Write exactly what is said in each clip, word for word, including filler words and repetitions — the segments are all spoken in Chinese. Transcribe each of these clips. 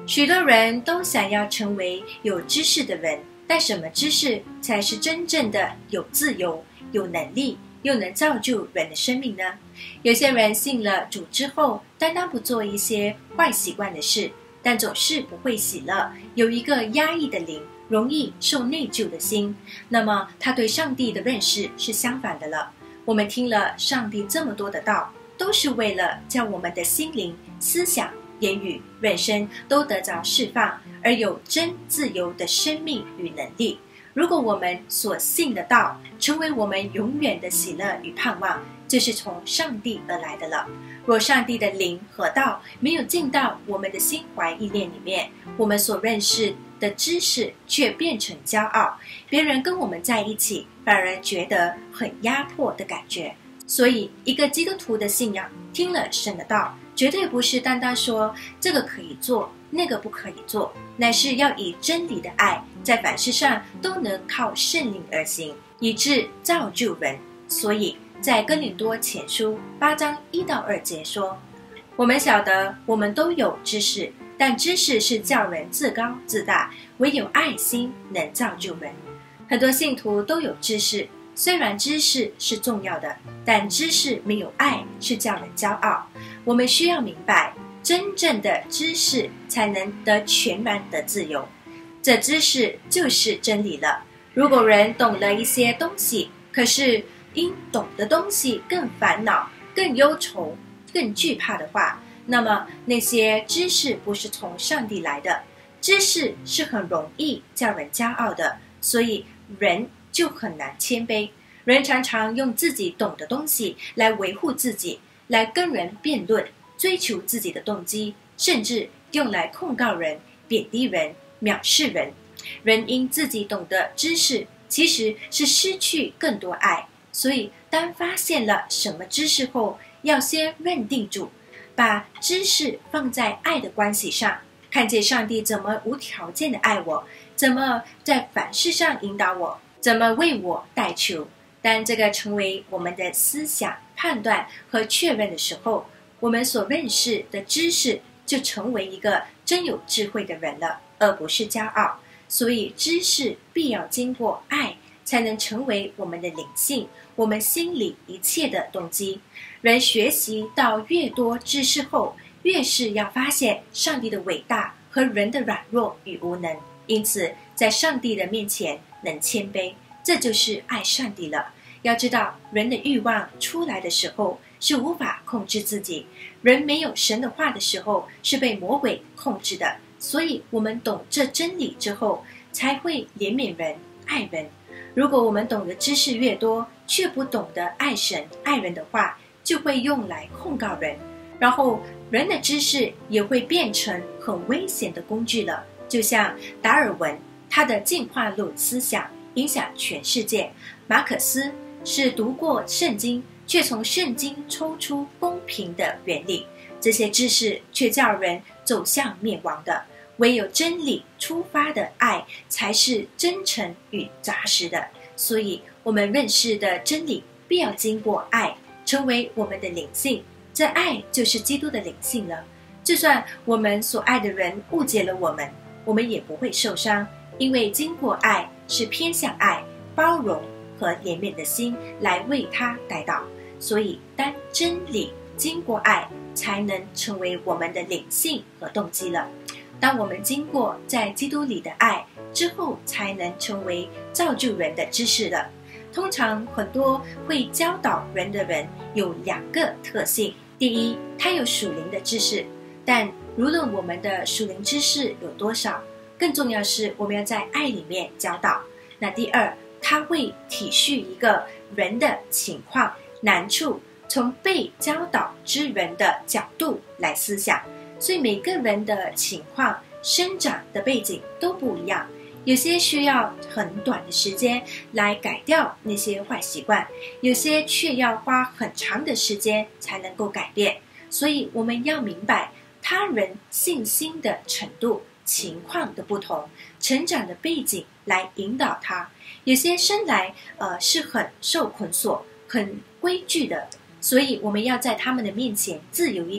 许多人都想要成为有知识的人，但什么知识才是真正的有自由、有能力，又能造就人的生命呢？有些人信了主之后，单单不做一些坏习惯的事，但总是不会喜乐，有一个压抑的灵，容易受内疚的心，那么他对上帝的认识是相反的了。我们听了上帝这么多的道，都是为了叫我们的心灵、思想、言语、人生都得着释放，而有真自由的生命与能力。如果我们所信的道成为我们永远的喜乐与盼望，就是从上帝而来的了。若上帝的灵和道没有进到我们的心怀意念里面，我们所认识的知识却变成骄傲，别人跟我们在一起反而觉得很压迫的感觉。所以一个基督徒的信仰，听了神的道，绝对不是单单说这个可以做，那个不可以做，乃是要以真理的爱，在凡事上都能靠圣灵而行，以致造就人。所以在哥林多前书八章一到二节说，我们晓得我们都有知识，但知识是叫人自高自大，唯有爱心能造就人。很多信徒都有知识，虽然知识是重要的，但知识没有爱是叫人骄傲。我们需要明白，真正的知识才能得全然的自由，这知识就是真理了。如果人懂了一些东西，可是因懂的东西更烦恼、更忧愁、更惧怕的话，那么那些知识不是从上帝来的。知识是很容易叫人骄傲的，所以人就很难谦卑。人常常用自己懂的东西来维护自己，来跟人辩论，追求自己的动机，甚至用来控告人、贬低人、藐视人。人因自己懂得知识，其实是失去更多爱。所以当发现了什么知识后，要先认定住，把知识放在爱的关系上，看见上帝怎么无条件的爱我，怎么在凡事上引导我，怎么为我代求。当这个成为我们的思想、判断和确认的时候，我们所认识的知识就成为一个真有智慧的人了，而不是骄傲。所以知识必要经过爱，才能成为我们的灵性，我们心里一切的动机。人学习到越多知识后，越是要发现上帝的伟大和人的软弱与无能，因此在上帝的面前能谦卑，这就是爱上帝了。要知道，人的欲望出来的时候是无法控制自己，人没有神的话的时候是被魔鬼控制的。所以我们懂这真理之后，才会怜悯人、爱人。如果我们懂得知识越多，却不懂得爱神、爱人的话，就会用来控告人，然后人的知识也会变成很危险的工具了。就像达尔文，他的进化论思想影响全世界。马可思是读过圣经，却从圣经抽出公平的原理，这些知识却叫人走向灭亡的。唯有真理出发的爱才是真诚与扎实的。所以我们认识的真理必要经过爱，成为我们的灵性，这爱就是基督的灵性了。就算我们所爱的人误解了我们，我们也不会受伤，因为经过爱是偏向爱、包容和怜悯的心来为他代祷。所以当真理经过爱，才能成为我们的灵性和动机了。当我们经过在基督里的爱之后，才能成为造就人的知识了。通常很多会教导人的人有两个特性：第一，他有属灵的知识，但无论我们的属灵知识有多少，更重要是我们要在爱里面教导。那第二，他会体恤一个人的情况、难处，从被教导之人的角度来思想。所以每个人的情况、生长的背景都不一样，有些需要很短的时间来改掉那些坏习惯，有些却要花很长的时间才能够改变。所以我们要明白他人信心的程度、情况的不同，成长的背景来引导他。有些生来呃是很受捆锁、很规矩的，所以我们要在他们的面前自由一点，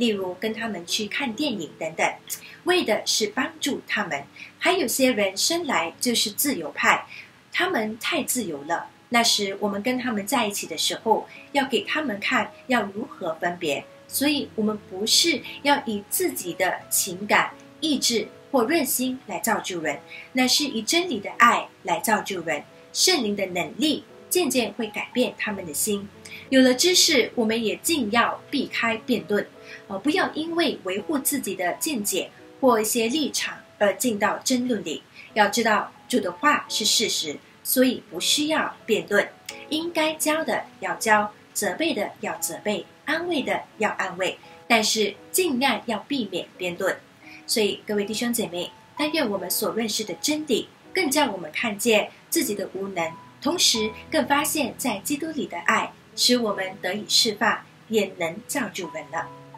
例如跟他们去看电影等等，为的是帮助他们。还有些人生来就是自由派，他们太自由了，那时我们跟他们在一起的时候，要给他们看要如何分别。所以我们不是要以自己的情感、意志或热心来造就人，那是以真理的爱来造就人。圣灵的能力渐渐会改变他们的心。有了知识，我们也尽要避开辩论，呃，不要因为维护自己的见解或一些立场而进到争论里。要知道主的话是事实，所以不需要辩论。应该教的要教，责备的要责备，安慰的要安慰，但是尽量要避免辩论。所以各位弟兄姐妹，但愿我们所认识的真理更叫我们看见自己的无能，同时更发现在基督里的爱，使我们得以释放，也能造就人了。